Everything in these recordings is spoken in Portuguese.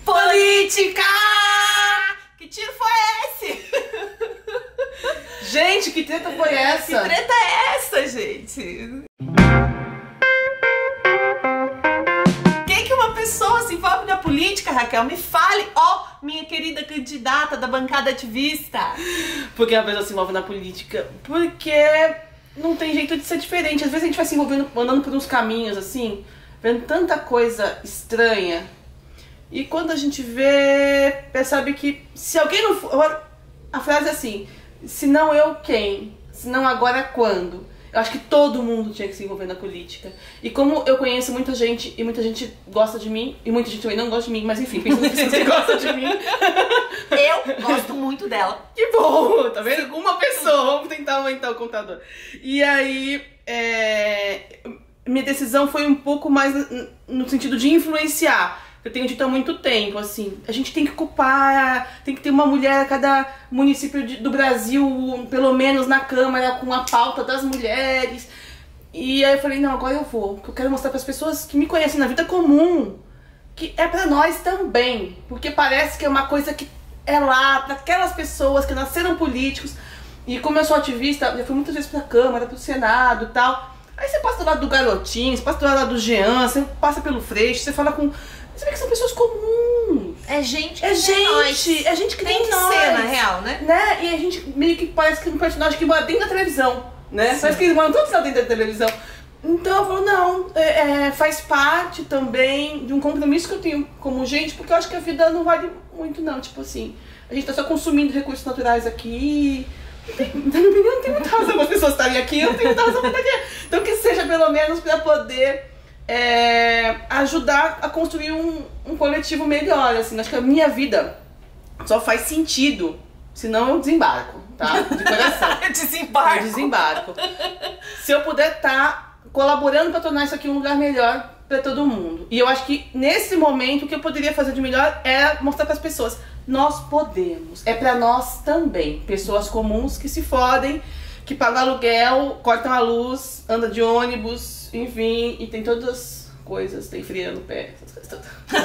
política! Que tiro foi esse? Gente, que treta foi essa? Que treta é essa, gente? Quem que uma pessoa se envolve na política, Raquel? Me fale, ó, minha querida candidata da bancada ativista. Por que uma pessoa se envolve na política? Porque não tem jeito de ser diferente. Às vezes a gente vai se envolvendo, andando por uns caminhos assim, vendo tanta coisa estranha. E quando a gente vê, percebe que se alguém não for... A frase é assim, se não eu, quem? Se não agora, quando? Eu acho que todo mundo tinha que se envolver na política. E como eu conheço muita gente, e muita gente gosta de mim, e muita gente também não gosta de mim, mas enfim, pensa nas pessoas que gostam de mim. Eu gosto muito dela. Que bom, tá vendo? Uma pessoa, vamos tentar aumentar o contador. E aí, minha decisão foi um pouco mais no sentido de influenciar. Eu tenho dito há muito tempo, assim, a gente tem que ocupar, tem que ter uma mulher a cada município do Brasil, pelo menos na Câmara, com a pauta das mulheres. E aí eu falei, não, agora eu vou, porque eu quero mostrar para as pessoas que me conhecem na vida comum, que é para nós também, porque parece que é uma coisa que é lá, para aquelas pessoas que nasceram políticos. E como eu sou ativista, já fui muitas vezes para a Câmara, para o Senado e tal. Aí você passa do lado do Garotinho, você passa do lado do Jean, você passa pelo Freixo, você fala com... Você vê que são pessoas comuns. É gente que é gente que tem que ser, na real, né? E a gente meio que parece que é um personagem que mora dentro da televisão, né? Sim. Parece que eles moram todos lá dentro da televisão. Então eu falo, não, faz parte também de um compromisso que eu tenho como gente, porque eu acho que a vida não vale muito não, tipo assim, a gente tá só consumindo recursos naturais aqui. Na minha opinião, não tem muita razão para as pessoas estarem aqui, eu não tenho muita razão para estar aqui. Então que seja pelo menos para poder... ajudar a construir um coletivo melhor, assim. Acho que a minha vida só faz sentido, senão eu desembarco, tá? De coração. Desembarco. Eu desembarco. Se eu puder estar colaborando para tornar isso aqui um lugar melhor para todo mundo. E eu acho que nesse momento o que eu poderia fazer de melhor é mostrar para as pessoas, nós podemos, é para nós também, pessoas comuns que se fodem, que pagam aluguel, cortam a luz, andam de ônibus, enfim, e tem todas as coisas, tem frieira no pé, essas coisas todas.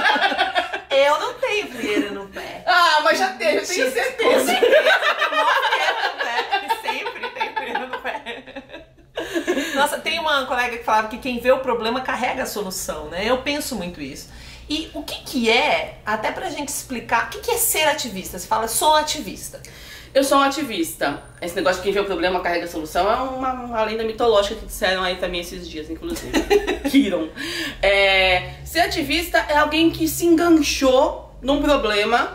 Eu não tenho frieira no pé. Ah, mas já teve, eu tenho certeza. Com certeza, tem uma frieira no pé, sempre tem frieira no pé. Nossa, tem uma colega que falava que quem vê o problema carrega a solução, né? Eu penso muito isso. E o que é, até pra gente explicar, o que é ser ativista? Você fala, sou ativista. Eu sou um ativista. Esse negócio de quem vê o problema carrega a solução é uma lenda mitológica que disseram aí também esses dias, inclusive. Kiron. Ser ativista é alguém que se enganchou num problema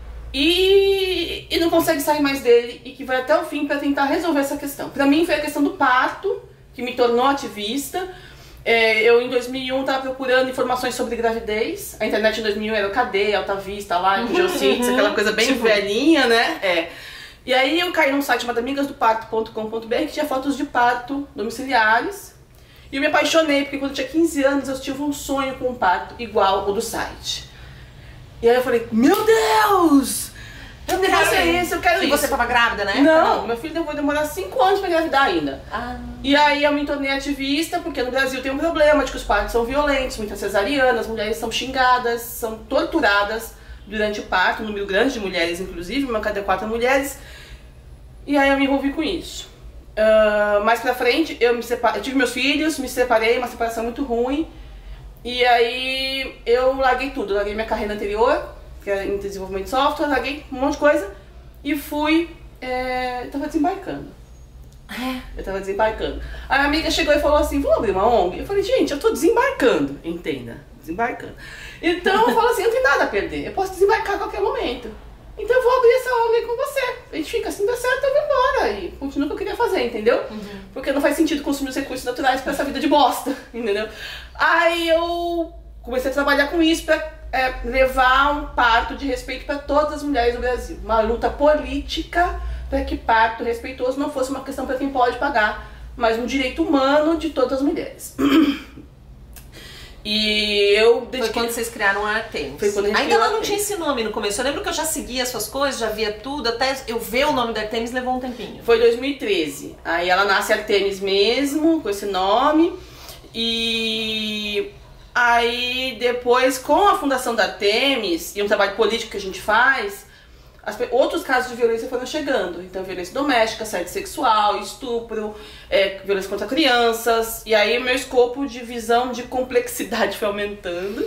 e não consegue sair mais dele e que vai até o fim para tentar resolver essa questão. Pra mim foi a questão do parto que me tornou ativista. Eu em 2001 estava procurando informações sobre gravidez. A internet em 2001 era o Cadê, Alta Vista, lá, Geocities, aquela coisa bem velhinha, né? E aí eu caí num site chamado amigasdoparto.com.br que tinha fotos de parto domiciliares. E eu me apaixonei, porque quando eu tinha 15 anos eu tive um sonho com um parto igual o do site. E aí eu falei, meu Deus! Que negócio é esse? Eu quero isso. E você tava grávida, né? Não, meu filho vai demorar 5 anos pra engravidar ainda. E aí eu me tornei ativista, porque no Brasil tem um problema de que os partos são violentos, muitas cesarianas, as mulheres são xingadas, são torturadas durante o parto, um número grande de mulheres, inclusive, uma cada 4 mulheres. E aí eu me envolvi com isso. Mais pra frente, eu tive meus filhos, me separei, uma separação muito ruim. E aí eu larguei tudo, larguei minha carreira anterior, que era em desenvolvimento de software, larguei um monte de coisa e fui, tava desembarcando. Eu tava desembarcando. A minha amiga chegou e falou assim, vamos abrir uma ONG? Eu falei, gente, eu tô desembarcando, entenda, desembarcando. Então eu falo assim, eu não tenho nada a perder, eu posso desembarcar a qualquer momento. Então eu vou abrir essa ONG com você. A gente fica assim, dá certo, eu vou embora. E continua o que eu queria fazer, entendeu? Porque não faz sentido consumir os recursos naturais pra essa vida de bosta, entendeu? Aí eu comecei a trabalhar com isso pra levar um parto de respeito para todas as mulheres do Brasil. Uma luta política para que parto respeitoso não fosse uma questão para quem pode pagar, mas um direito humano de todas as mulheres. E eu dediquei... Foi quando vocês criaram a Artemis. Foi quando a gente ainda ela não tinha esse nome no começo. Eu lembro que eu já seguia as suas coisas, já via tudo, até eu ver o nome da Artemis levou um tempinho. Foi 2013. Aí ela nasce Artemis mesmo, com esse nome. E Aí depois, com a fundação da Artemis e um trabalho político que a gente faz, outros casos de violência foram chegando. Então, violência doméstica, assédio sexual, estupro, violência contra crianças. E aí, meu escopo de visão de complexidade foi aumentando.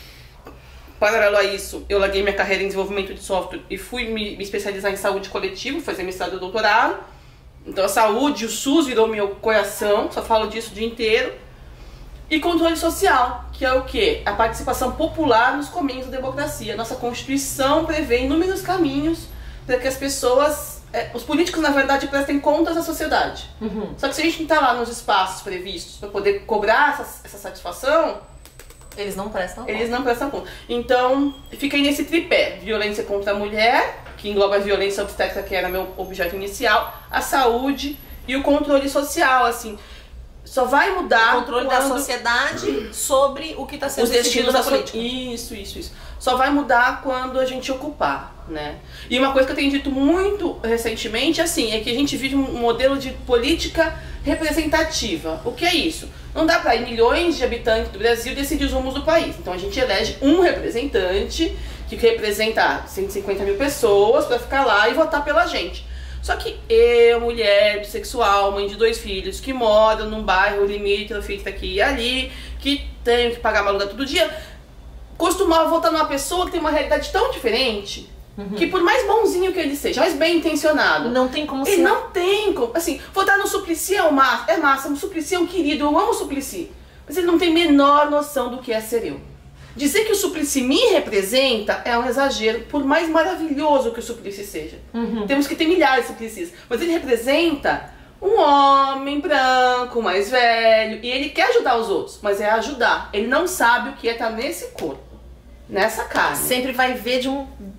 Paralelo a isso, eu larguei minha carreira em desenvolvimento de software e fui me especializar em saúde coletiva, fazer mestrado e doutorado. Então, a saúde, o SUS virou meu coração, só falo disso o dia inteiro. E controle social, que é o quê? A participação popular nos caminhos da democracia. Nossa Constituição prevê inúmeros caminhos para que as pessoas, os políticos, na verdade, prestem contas à sociedade. Só que se a gente não está lá nos espaços previstos para poder cobrar essa satisfação, eles não prestam conta. Eles não prestam conta. Então, fiquei nesse tripé. Violência contra a mulher, que engloba a violência obstétrica, que era meu objeto inicial, a saúde e o controle social, assim. Só vai mudar o controle da sociedade sobre o que está sendo decidido da política. Isso. Só vai mudar quando a gente ocupar, né? E uma coisa que eu tenho dito muito recentemente, assim, é que a gente vive um modelo de política representativa. O que é isso? Não dá para milhões de habitantes do Brasil decidir os rumos do país. Então a gente elege um representante que representa 150 mil pessoas para ficar lá e votar pela gente. Só que eu, mulher, bissexual, mãe de 2 filhos, que moro num bairro limítrofe aqui e ali, que tenho que pagar uma aluga todo dia, costumava votar numa pessoa que tem uma realidade tão diferente, que por mais bonzinho que ele seja, mais bem intencionado, não tem como ser. Ele não tem como. Assim, votar no Suplicy é massa, o Suplicy é um querido, eu amo o Suplicy. Mas ele não tem a menor noção do que é ser eu. Dizer que o Suplicy me representa é um exagero, por mais maravilhoso que o Suplicy seja. Temos que ter milhares de Suplicies, mas ele representa um homem branco, mais velho, e ele quer ajudar os outros, mas é ajudar. Ele não sabe o que é estar nesse corpo, nessa carne. Sempre vai ver de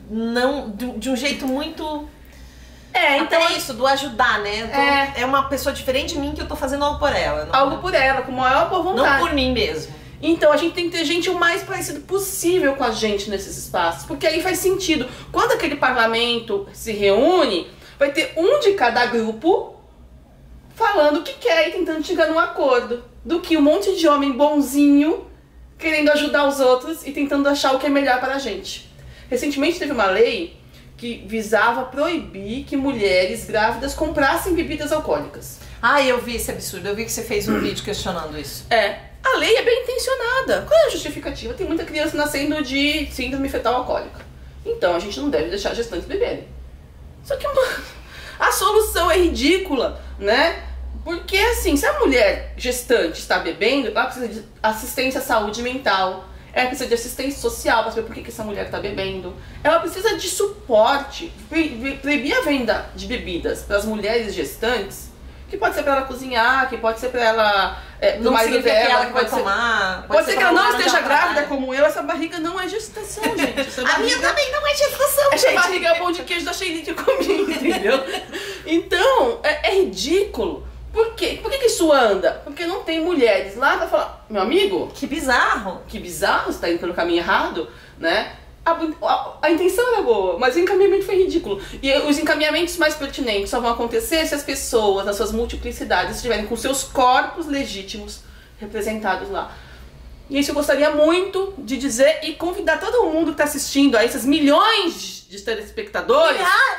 um jeito muito... então é isso, do ajudar, né? É uma pessoa diferente de mim que eu tô fazendo algo por ela. Algo por ela, com maior boa vontade. Não por mim mesmo. Então a gente tem que ter gente o mais parecido possível com a gente nesses espaços, porque aí faz sentido. Quando aquele parlamento se reúne, vai ter um de cada grupo falando o que quer e tentando chegar num acordo, do que um monte de homem bonzinho querendo ajudar os outros e tentando achar o que é melhor para a gente. Recentemente teve uma lei que visava proibir que mulheres grávidas comprassem bebidas alcoólicas. Eu vi esse absurdo, eu vi que você fez um vídeo questionando isso. A lei é bem intencionada. Qual é a justificativa? Tem muita criança nascendo de síndrome fetal alcoólica. Então a gente não deve deixar gestantes beberem. Só que a solução é ridícula, né? Porque assim, se a mulher gestante está bebendo, ela precisa de assistência à saúde mental, ela precisa de assistência social para saber por que essa mulher está bebendo. Ela precisa de suporte, proibir a venda de bebidas para as mulheres gestantes, que pode ser para ela cozinhar, que pode ser para ela não significa que ela vai tomar. Pode ser que ela não esteja grávida como eu. Essa barriga não é gestação, gente. A minha também não é gestação, gente. Essa barriga é o pão de queijo da Sheilin de comigo, entendeu? Então, é ridículo. Por quê? Por que isso anda? Porque não tem mulheres lá pra falar, meu amigo... Que bizarro. Que bizarro, você tá indo pelo caminho errado, né? A intenção era boa, mas o encaminhamento foi ridículo. E os encaminhamentos mais pertinentes só vão acontecer se as pessoas, nas suas multiplicidades, estiverem com seus corpos legítimos representados lá. E isso eu gostaria muito de dizer e convidar todo mundo que está assistindo a esses milhões de telespectadores.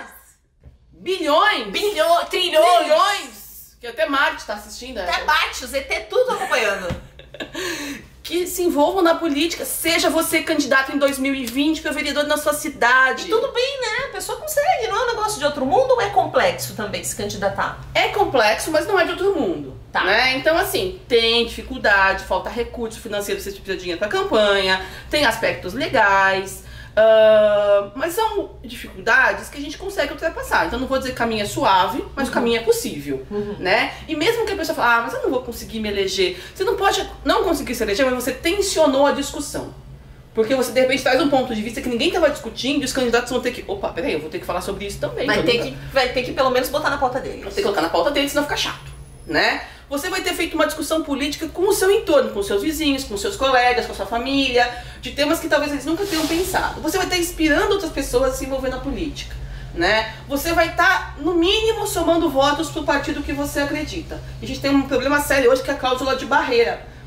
Milhares! Bilhões! Trilhões! Que até Marte está assistindo. Até Marte, os ET tudo acompanhando. Que se envolvam na política. Seja você candidato em 2020 para vereador na sua cidade. E tudo bem, né? A pessoa consegue, não é um negócio de outro mundo ou é complexo também se candidatar? É complexo, mas não é de outro mundo. Tá. Né? Então, assim, tem dificuldade, falta recurso financeiro, você precisa de dinheiro para campanha, tem aspectos legais, mas são dificuldades que a gente consegue ultrapassar. Então, não vou dizer que o caminho é suave, mas o caminho é possível, né? E mesmo que a pessoa fale, mas eu não vou conseguir me eleger. Você não pode não conseguir se eleger, mas você tensionou a discussão. Porque você, de repente, traz um ponto de vista que ninguém estava discutindo e os candidatos vão ter que... Opa, peraí, eu vou ter que falar sobre isso também. Vai ter que pelo menos botar na pauta deles. Vai ter que colocar na pauta deles, senão fica chato, né? Você vai ter feito uma discussão política com o seu entorno, com os seus vizinhos, com os seus colegas, com a sua família, de temas que talvez eles nunca tenham pensado. Você vai estar inspirando outras pessoas a se envolver na política, né? Você vai estar, no mínimo, somando votos pro partido que você acredita. E a gente tem um problema sério hoje que é a cláusula de barreira.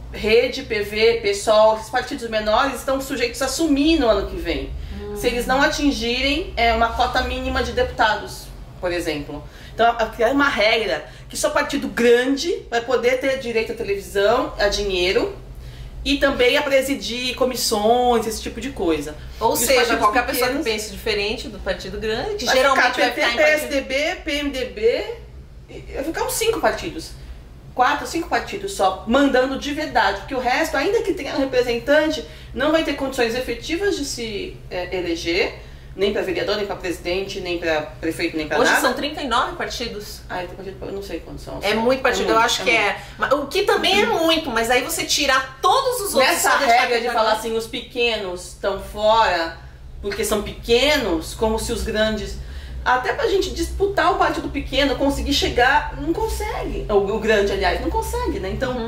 Rede, PV, PSOL, esses partidos menores estão sujeitos a sumir no ano que vem. Se eles não atingirem uma cota mínima de deputados, por exemplo. Então, criar uma regra que só partido grande vai poder ter direito à televisão, a dinheiro e também a presidir comissões, esse tipo de coisa. Ou seja, qualquer pessoa que pequenos pense diferente do partido grande, que vai geralmente ficar vai ficar em PSDB, PMDB, vai ficar uns 5 partidos. 4, 5 partidos só, mandando de verdade, porque o resto, ainda que tenha um representante, não vai ter condições efetivas de se eleger, nem para vereador, nem para presidente, nem para prefeito, nem para nada. Hoje são 39 partidos. Ah, tem partido, eu não sei quantos são. É muito partido, eu acho que é. O que também é muito, mas aí você tirar todos os outros... Nessa regra de falar assim, os pequenos estão fora, porque são pequenos, como se os grandes... Até pra gente disputar o partido pequeno, conseguir chegar, não consegue. O grande, aliás, não consegue, né? Então,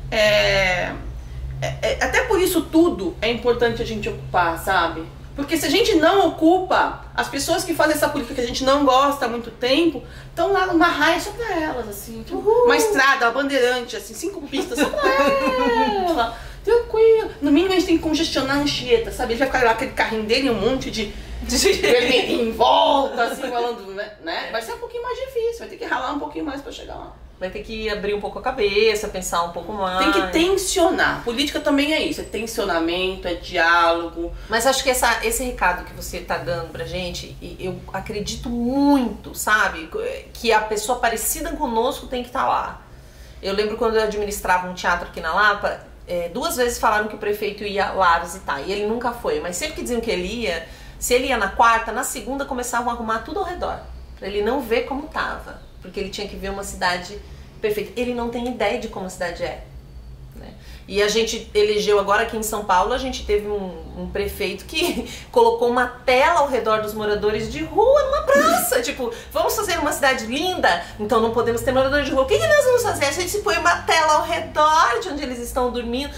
até por isso tudo é importante a gente ocupar, sabe? Porque se a gente não ocupa, as pessoas que fazem essa política que a gente não gosta há muito tempo, estão lá numa raia só pra elas, assim. Tipo, uma estrada, uma bandeirante, assim, 5 pistas só pra ela. Tranquilo. No mínimo a gente tem que congestionar a Anchieta, sabe? Ele vai ficar lá aquele carrinho dele, um monte de vermelhinho em volta, assim, falando, né? Vai ser um pouquinho mais difícil, vai ter que ralar um pouquinho mais pra chegar lá. Vai ter que abrir um pouco a cabeça, pensar um pouco mais. Tem que tensionar. Política também é isso, é tensionamento, é diálogo. Mas acho que esse recado que você tá dando pra gente, eu acredito muito, sabe? Que a pessoa parecida conosco tem que estar lá. Eu lembro quando eu administrava um teatro aqui na Lapa, 2 vezes falaram que o prefeito ia lá visitar, e ele nunca foi. Mas sempre que diziam que ele ia, se ele ia na quarta, na segunda começavam a arrumar tudo ao redor, pra ele não ver como tava. Porque ele tinha que ver uma cidade perfeita. Ele não tem ideia de como a cidade é, né? E a gente elegeu agora aqui em São Paulo, a gente teve um prefeito que colocou uma tela ao redor dos moradores de rua numa praça. Tipo, vamos fazer uma cidade linda, então não podemos ter moradores de rua. O que nós vamos fazer? A gente põe uma tela ao redor de onde eles estão dormindo.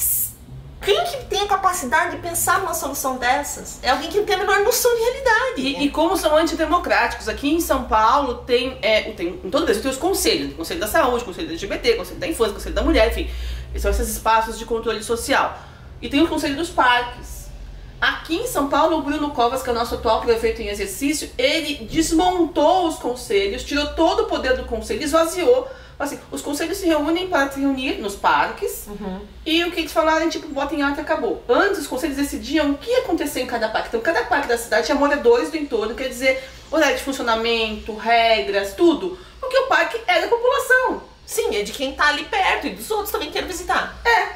Quem que tem a capacidade de pensar numa solução dessas? É alguém que não tem a menor noção de realidade. E como são antidemocráticos. Aqui em São Paulo tem em todo o Brasil tem os conselhos. Conselho da Saúde, Conselho da LGBT, Conselho da Infância, Conselho da Mulher, enfim. São esses espaços de controle social. E tem o Conselho dos Parques. Aqui em São Paulo, o Bruno Covas, que é o nosso atual prefeito em exercício, ele desmontou os conselhos, tirou todo o poder do conselho, esvaziou. Assim, os conselhos se reúnem para se reunir nos parques e o que eles falarem, tipo, bota em ata e acabou. Antes, os conselhos decidiam o que ia acontecer em cada parque. Então, cada parque da cidade tinha moradores do entorno, quer dizer, horário de funcionamento, regras, tudo. Porque o parque é da população. Sim, é de quem tá ali perto e dos outros também querem visitar.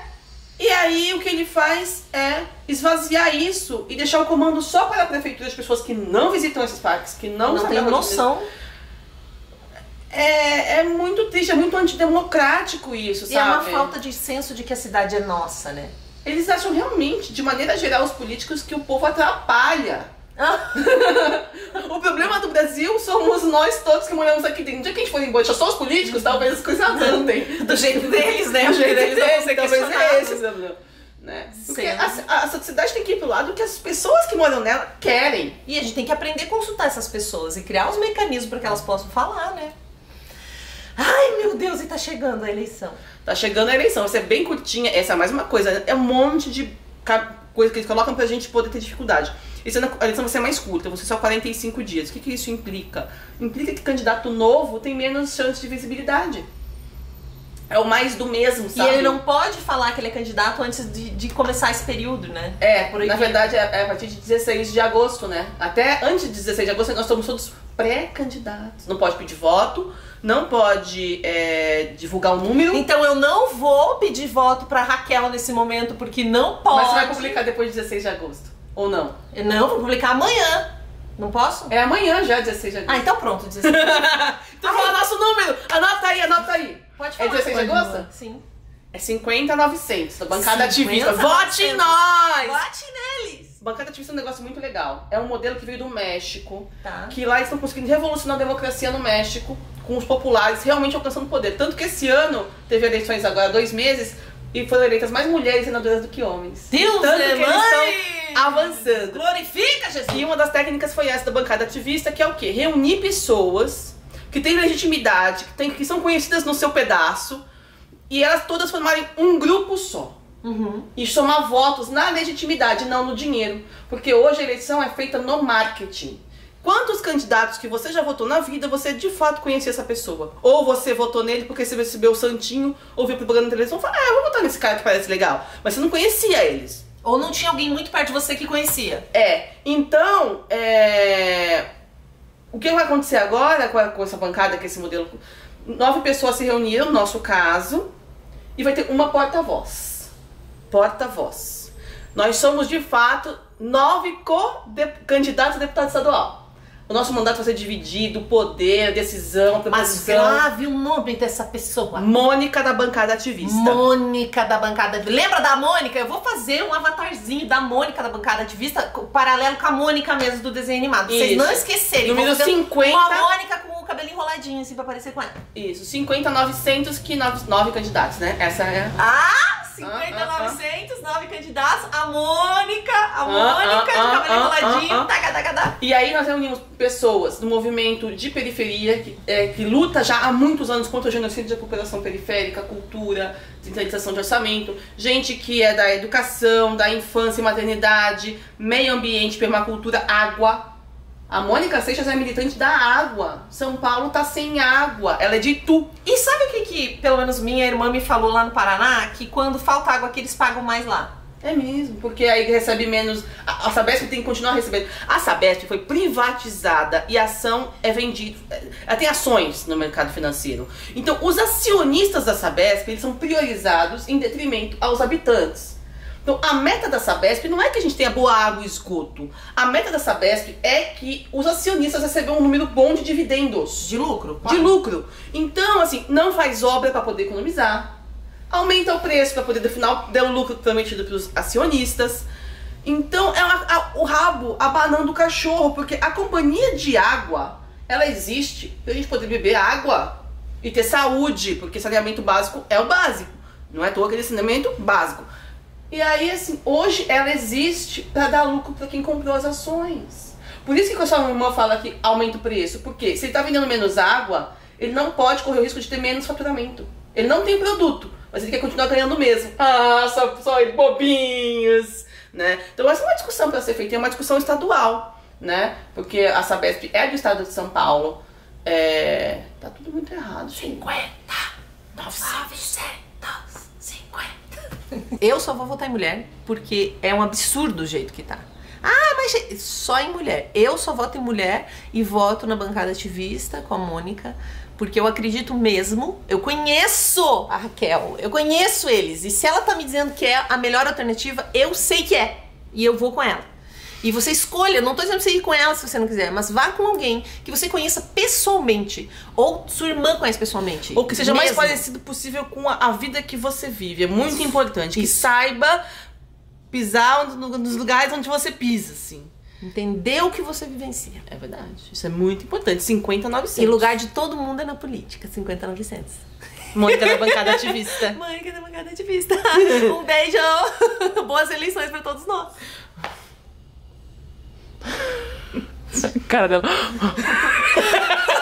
E aí, o que ele faz é esvaziar isso e deixar o comando só para a prefeitura de pessoas que não visitam esses parques, que não têm noção. É muito triste, é muito antidemocrático isso, sabe? E é uma falta de senso de que a cidade é nossa, né? Eles acham realmente, de maneira geral, os políticos, que o povo atrapalha. O problema do Brasil somos nós todos que moramos aqui dentro. No dia que a gente for embora, só os políticos, talvez as coisas andem. Do jeito deles, né? Do jeito deles, talvez é esse. Né? Porque a sociedade tem que ir pro lado que as pessoas que moram nela querem. E a gente tem que aprender a consultar essas pessoas e criar os mecanismos para que elas possam falar, né? Ai, meu Deus, e tá chegando a eleição. Tá chegando a eleição, vai ser bem curtinha. Essa é mais uma coisa, é um monte de coisa que eles colocam pra gente poder ter dificuldade. A eleição vai ser mais curta, vão ser só 45 dias. O que isso implica? Implica que candidato novo tem menos chance de visibilidade. É o mais do mesmo, sabe? E ele não pode falar que ele é candidato antes de começar esse período, né? Na verdade é a partir de 16 de agosto, né? Até antes de 16 de agosto nós estamos todos pré-candidatos. Não pode pedir voto, não pode divulgar um número. Então eu não vou pedir voto pra Raquel nesse momento, porque não pode. Mas você vai publicar depois de 16 de agosto, ou não? Não, vou publicar amanhã. Não posso? É amanhã já, 16 de agosto. Ah, então pronto, 16 de agosto. Então fala nosso número, anota aí. Pode falar. É 16 de agosto? Sim. É 50.900, da bancada ativista. 50.900. Vote em nós! Vote neles! Bancada ativista é um negócio muito legal. É um modelo que veio do México, Tá. que lá eles estão conseguindo revolucionar a democracia no México, com os populares realmente alcançando poder. Tanto que esse ano teve eleições agora há 2 meses e foram eleitas mais mulheres senadoras do que homens. Deus Tanto é que eles mãe! estão avançando. Glorifica, Jesus! E uma das técnicas foi essa da bancada ativista, que é o quê? Reunir pessoas que têm legitimidade, que são conhecidas no seu pedaço, e elas todas formarem um grupo só. E somar votos na legitimidade, não no dinheiro. Porque hoje a eleição é feita no marketing. Quantos candidatos que você já votou na vida, você de fato conhecia essa pessoa? Ou você votou nele porque você recebeu o santinho, ouviu propaganda na televisão e falou, eu vou votar nesse cara que parece legal. Mas você não conhecia eles. Ou não tinha alguém muito perto de você que conhecia. Então, o que vai acontecer agora com essa bancada, com esse modelo? 9 pessoas se reuniram, no nosso caso, e vai ter uma porta-voz. Porta-voz. Nós somos, de fato, 9 candidatos a deputado estadual. O nosso mandato vai ser dividido, poder, decisão, proposição. Mas grave o nome dessa pessoa. Mônica da bancada ativista. Mônica da bancada ativista. Lembra da Mônica? Eu vou fazer um avatarzinho da Mônica da bancada ativista, paralelo com a Mônica mesmo do desenho animado. Pra vocês não esquecerem. Número 50. Uma Mônica com o cabelo enroladinho, assim, pra parecer com ela. Isso, 50, 900, que 9 candidatos, né? Essa é... 50, 900, 9 candidatos. A Mônica de cabelo enroladinho. E aí nós reunimos pessoas do movimento de periferia que luta já há muitos anos contra o genocídio da população periférica, cultura, centralização de orçamento, gente que é da educação, da infância e maternidade, meio ambiente, permacultura, água. A Mônica Seixas é militante da água. São Paulo tá sem água. Ela é de Itu. E sabe o que pelo menos minha irmã me falou lá no Paraná? Que quando falta água aqui eles pagam mais lá. É mesmo, porque aí recebe menos. A Sabesp tem que continuar recebendo. A Sabesp foi privatizada e a ação é vendida. Ela tem ações no mercado financeiro. Então, os acionistas da Sabesp, eles são priorizados em detrimento aos habitantes. Então, a meta da Sabesp não é que a gente tenha boa água e esgoto. A meta da Sabesp é que os acionistas recebam um número bom de dividendos. De lucro? De lucro. Então, assim, não faz obra para poder economizar. Aumenta o preço para poder, no final, dar o lucro prometido para os acionistas. Então, é o rabo abanando o cachorro, porque a companhia de água, ela existe para a gente poder beber água e ter saúde, porque saneamento básico é o básico. Não é à toa aquele saneamento básico. E aí, assim, hoje ela existe para dar lucro para quem comprou as ações. Por isso que a sua irmã fala que aumenta o preço. Porque se ele está vendendo menos água, ele não pode correr o risco de ter menos faturamento. Ele não tem produto, mas ele quer continuar ganhando mesmo. Só bobinhos, né? Então essa é uma discussão para ser feita, é uma discussão estadual, né? Porque a Sabesp é do estado de São Paulo. Tá tudo muito errado. 50, 950. Eu só vou votar em mulher porque é um absurdo o jeito que tá. Mas só em mulher. Eu só voto em mulher e voto na bancada ativista com a Mônica, porque eu acredito mesmo, eu conheço a Raquel, eu conheço eles, e se ela tá me dizendo que é a melhor alternativa, eu sei que é, e eu vou com ela. E você escolha, não tô dizendo pra você ir com ela se você não quiser, mas vá com alguém que você conheça pessoalmente, ou sua irmã conhece pessoalmente. Ou que seja mais parecido possível com a vida que você vive, é muito importante, que saiba pisar nos lugares onde você pisa, assim. Entender o que você vivencia. É verdade. Isso é muito importante. 50, 900. E lugar de todo mundo é na política. 50, 900. Mônica da bancada ativista. Mônica da bancada ativista. Um beijo. Boas eleições pra todos nós. Cara dela.